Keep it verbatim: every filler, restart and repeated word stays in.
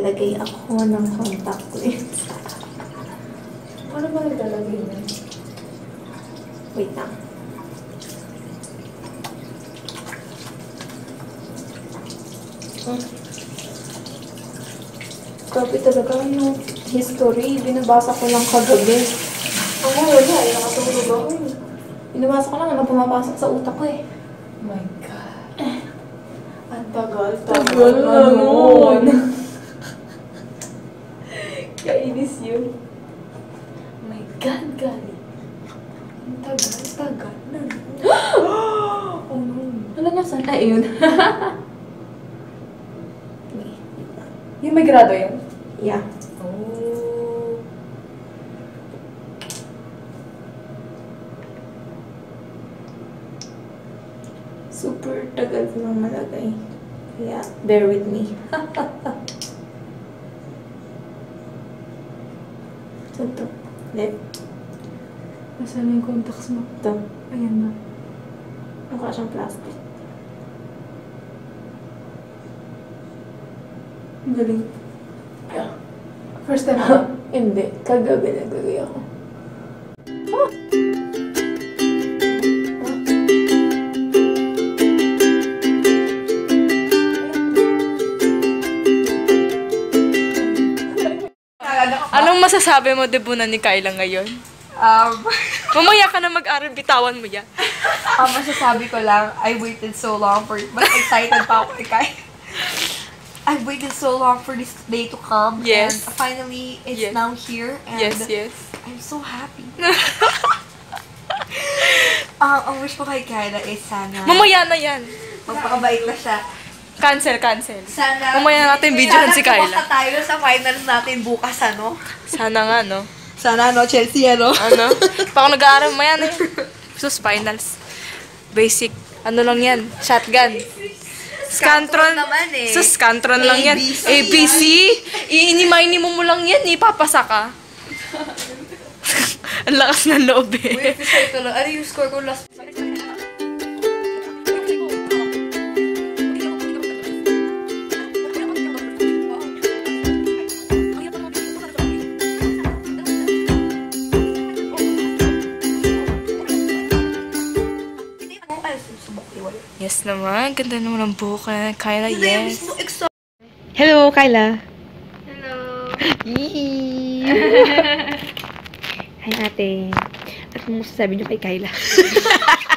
maglalagay ako ng contact lens. Ano ba naglalagay na? Wait lang. Hmm. Grabe talaga yung history. Binabasa ko lang kagabi. Ako wala eh. Nakatulog ako eh. Binabasa ko lang ano pumapasok sa utak ko eh. Oh my God. Ang tagal. Tagal na nun. Kainis yun. Oh my God, Gali. Ang tagal, tagal na. Oh no. Wala na saan? Ay, yun. Yung may grado yun? Yeah. Oh. Super tagal ko nang malagay. Kaya, bear with me. So, ito. Left. Nasaan yung contacts mo? Ito. Ayan na. Mukha siyang plastic. Ang galing. Yeah. First time ako. Hindi. Kagabi naglagay ako. Oh! Anong masasabi mo, debunan ni Kyla ngayon? Um, Mamaya ka na mag-aral, bitawan mo yan. ang masasabi ko lang, I waited so long for it. But excited pa ako kay I've waited so long for this day to come. Yes. And finally, it's Yes. now here. And Yes, yes. I'm so happy. um, ang wish ko kay Kyla is sana Mamaya na yan. magpakabait na siya. Cancel, cancel. Sana, Mamaya natin videohan si Kyla. Sana tayo sa finals natin bukas, ano? Sana nga, no? Sana, no? Chelsea, ano? Ano? Pa ako nag-aaral, mamaya na yan. Sus, finals. Basic. Ano lang yan? Shotgun. Scantron. naman eh. Sus, Scantron lang yan. A B C. A B C. Iinimay mo mo lang yan, ipapasa ka. Ang lakas ng loob eh. Wait, decide ko lang. Ano yung score ko last? Yes naman. Ganda naman ang buhok na Kyla. Yes. Hello, Kyla. Hello. Yee! Hi, ate. At kung sasabi niyo kay Kyla?